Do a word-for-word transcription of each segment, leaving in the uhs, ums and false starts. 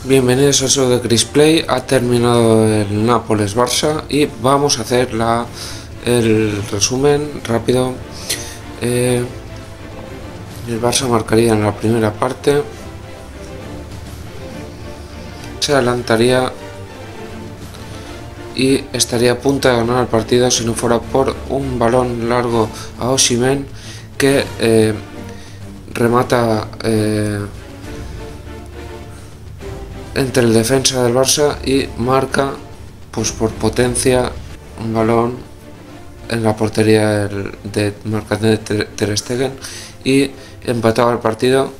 Bienvenidos a show de Chris Play. Ha terminado el Nápoles-Barça y vamos a hacer la, el resumen rápido. Eh, el Barça marcaría en la primera parte, se adelantaría y estaría a punto de ganar el partido si no fuera por un balón largo a Osimhen que eh, remata eh, entre el defensa del Barça y marca pues por potencia un balón en la portería del, de marcación de Ter Stegen y empataba el partido,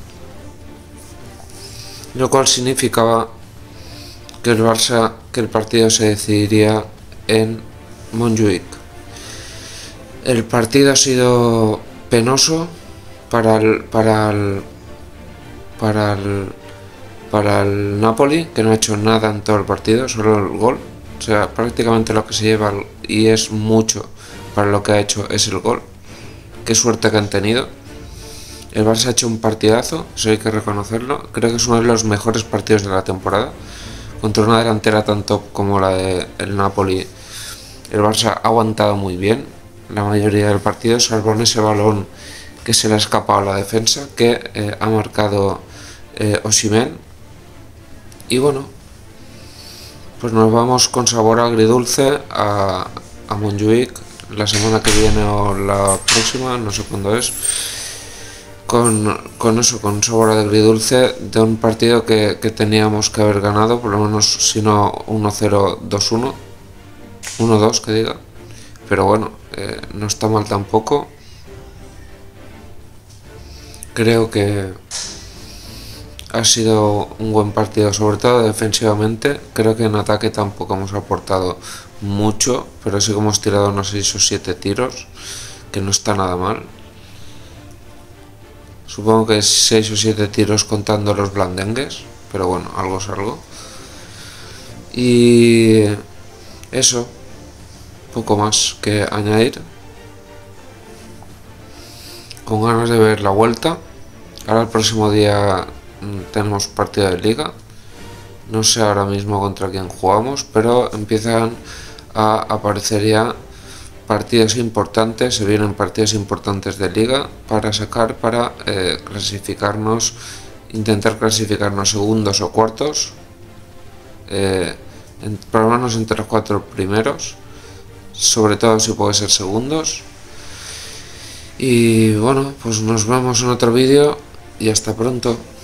lo cual significaba que el Barça que el partido se decidiría en Montjuic. El partido ha sido penoso para el para el para el para el Napoli, que no ha hecho nada en todo el partido, solo el gol. O sea, prácticamente lo que se lleva, y es mucho para lo que ha hecho, es el gol. Qué suerte que han tenido. El Barça ha hecho un partidazo, eso hay que reconocerlo. Creo que es uno de los mejores partidos de la temporada. Contra una delantera tan top como la del Napoli, el Barça ha aguantado muy bien la mayoría del partido, salvo en ese balón que se le ha escapado a la defensa, que eh, ha marcado eh, Osimhen. Y bueno, pues nos vamos con sabor agridulce a, a Montjuic la semana que viene o la próxima, no sé cuándo es, con, con eso, con sabor agridulce de un partido que, que teníamos que haber ganado, por lo menos si no uno cero, dos uno, uno dos que diga, pero bueno, eh, no está mal tampoco. Creo que ha sido un buen partido, sobre todo defensivamente. Creo que en ataque tampoco hemos aportado mucho, pero sí que hemos tirado unos seis o siete tiros, que no está nada mal. Supongo que seis o siete tiros contando los blandengues, pero bueno, algo es algo. Y eso, poco más que añadir. Con ganas de ver la vuelta. Ahora el próximo día tenemos partido de liga, no sé ahora mismo contra quién jugamos, pero empiezan a aparecer ya partidos importantes, se vienen partidos importantes de liga para sacar, para eh, clasificarnos, intentar clasificarnos segundos o cuartos, eh, en, por lo menos entre los cuatro primeros, sobre todo si puede ser segundos. Y bueno, pues nos vemos en otro vídeo y hasta pronto.